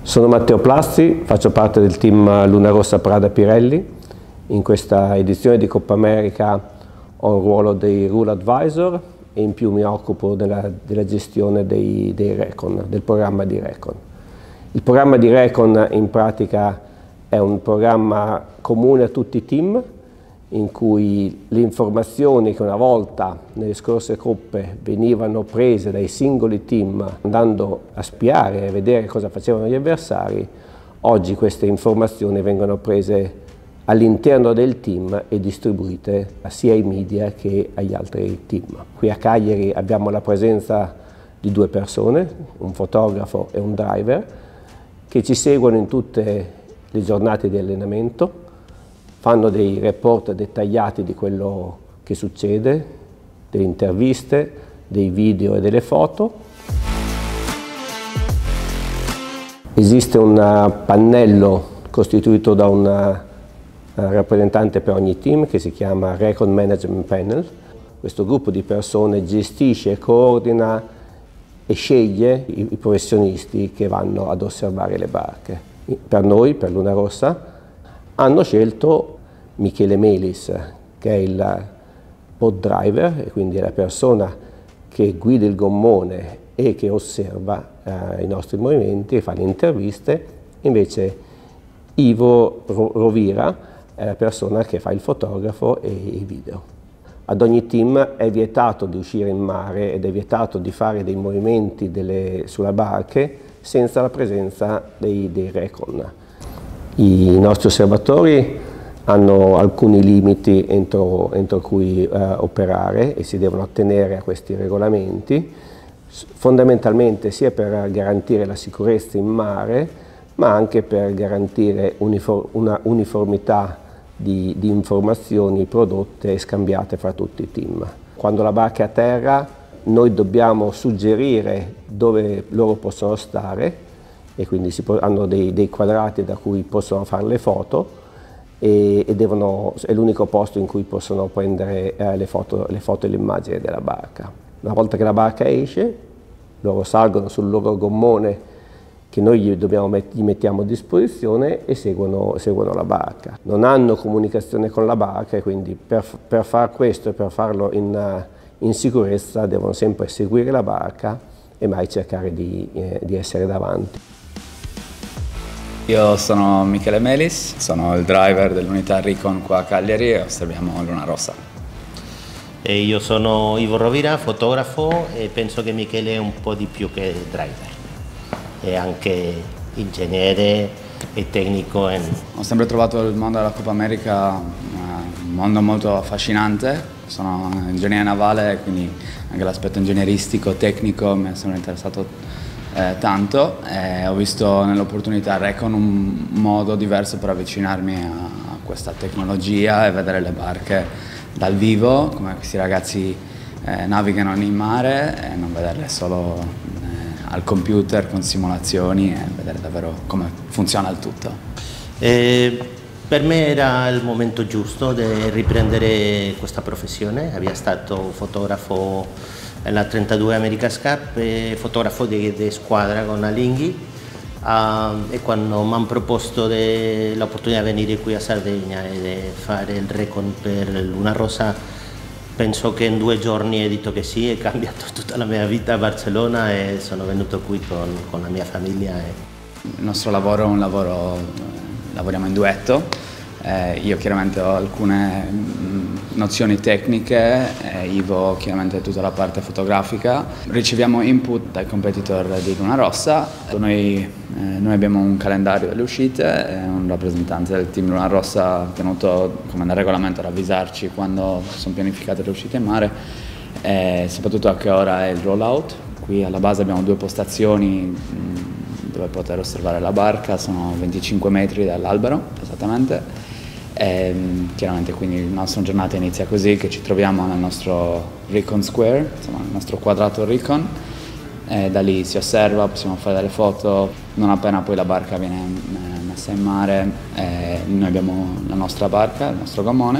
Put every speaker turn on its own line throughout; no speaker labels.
Sono Matteo Plassi, faccio parte del team Luna Rossa Prada Pirelli. In questa edizione di Coppa America ho un ruolo di Rule Advisor e in più mi occupo della gestione dei Recon, del programma di Recon. Il programma di Recon in pratica è un programma comune a tutti i team in cui le informazioni che una volta nelle scorse coppe venivano prese dai singoli team andando a spiare e vedere cosa facevano gli avversari, oggi queste informazioni vengono prese all'interno del team e distribuite sia ai media che agli altri team. Qui a Cagliari abbiamo la presenza di 2 persone, un fotografo e un driver, che ci seguono in tutte le giornate di allenamento, fanno dei report dettagliati di quello che succede, delle interviste, dei video e delle foto. Esiste un pannello costituito da un rappresentante per ogni team che si chiama Recon Management Panel. Questo gruppo di persone gestisce, coordina e sceglie i professionisti che vanno ad osservare le barche. Per noi, per Luna Rossa, hanno scelto Michele Melis, che è il boat driver, e quindi è la persona che guida il gommone e che osserva i nostri movimenti e fa le interviste. Invece Ivo Rovira è la persona che fa il fotografo e i video. Ad ogni team è vietato di uscire in mare ed è vietato di fare dei movimenti sulla barche senza la presenza dei Recon. I nostri osservatori hanno alcuni limiti entro cui operare e si devono attenere a questi regolamenti, fondamentalmente sia per garantire la sicurezza in mare, ma anche per garantire una uniformità di informazioni prodotte e scambiate fra tutti i team. Quando la barca è a terra, noi dobbiamo suggerire dove loro possono stare e quindi hanno dei quadrati da cui possono fare le foto e è l'unico posto in cui possono prendere le foto e le immagini della barca. Una volta che la barca esce, loro salgono sul loro gommone che noi gli mettiamo a disposizione e seguono la barca. Non hanno comunicazione con la barca e quindi per far questo e per farlo in sicurezza devono sempre seguire la barca e mai cercare di essere davanti.
Io sono Michele Melis, sono il driver dell'unità Recon qua a Cagliari e osserviamo Luna Rossa.
E io sono Ivo Rovira, fotografo, e penso che Michele è un po' di più che driver. È anche ingegnere e tecnico.
Ho sempre trovato il mondo della Coppa America un mondo molto affascinante. Sono ingegnere navale, quindi anche l'aspetto ingegneristico, tecnico mi è sempre interessato tanto. Ho visto nell'opportunità Recon un modo diverso per avvicinarmi a questa tecnologia e vedere le barche dal vivo, come questi ragazzi navigano in mare e non vederle solo al computer con simulazioni e vedere davvero come funziona il tutto.
Per me era il momento giusto di riprendere questa professione. Avevo stato fotografo nella 32 America's Cup e fotografo di squadra con Alinghi, e quando mi hanno proposto l'opportunità di venire qui a Sardegna e di fare il Recon per Luna Rossa, penso che in 2 giorni ho detto che sì, è cambiato tutta la mia vita a Barcellona e sono venuto qui con la mia famiglia.
Il nostro lavoro è un lavoro, lavoriamo in duetto. Io chiaramente ho alcune nozioni tecniche, Ivo chiaramente tutta la parte fotografica. Riceviamo input dai competitor di Luna Rossa. Noi abbiamo un calendario delle uscite, un rappresentante del team Luna Rossa ha tenuto come nel regolamento ad avvisarci quando sono pianificate le uscite in mare e soprattutto a che ora è il rollout. Qui alla base abbiamo 2 postazioni dove poter osservare la barca, sono 25 metri dall'albero esattamente. Chiaramente quindi la nostra giornata inizia così, che ci troviamo nel nostro Recon Square, insomma nel nostro quadrato Recon, e da lì si osserva, possiamo fare delle foto. Non appena poi la barca viene messa in mare, noi abbiamo la nostra barca, il nostro gommone,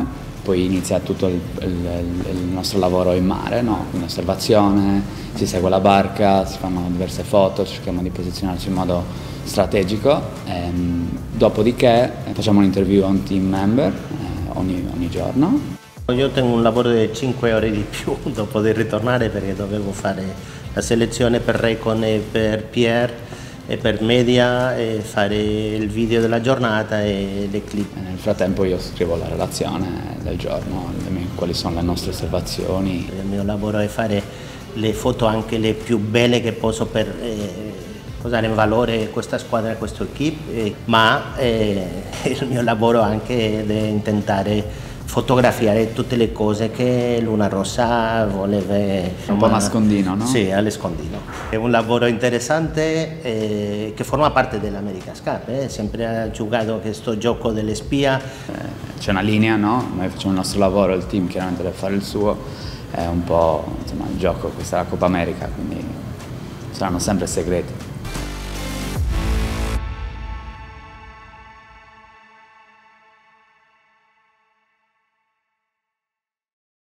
poi inizia tutto il nostro lavoro in mare, no? Quindi osservazione, si segue la barca, si fanno diverse foto, cerchiamo di posizionarci in modo strategico, dopodiché facciamo un'interview a un team member ogni giorno.
Io tengo un lavoro di 5 ore di più dopo di ritornare perché dovevo fare la selezione per Recon e per Pierre e per media e fare il video della giornata e le clip.
Nel frattempo io scrivo la relazione del giorno, quali sono le nostre osservazioni.
Il mio lavoro è fare le foto anche le più belle che posso per dare in valore questa squadra, questo equipe, ma il mio lavoro anche è tentare fotografare tutte le cose che Luna Rossa voleva.
Un po' nascondino, no?
Sì, all'escondino. È un lavoro interessante che forma parte dell'America's Cup. Sempre ha giocato questo gioco delle spia.
C'è una linea, no? Noi facciamo il nostro lavoro, il team chiaramente deve fare il suo. È un po' insomma, il gioco, questa è la Coppa America, quindi saranno sempre segreti.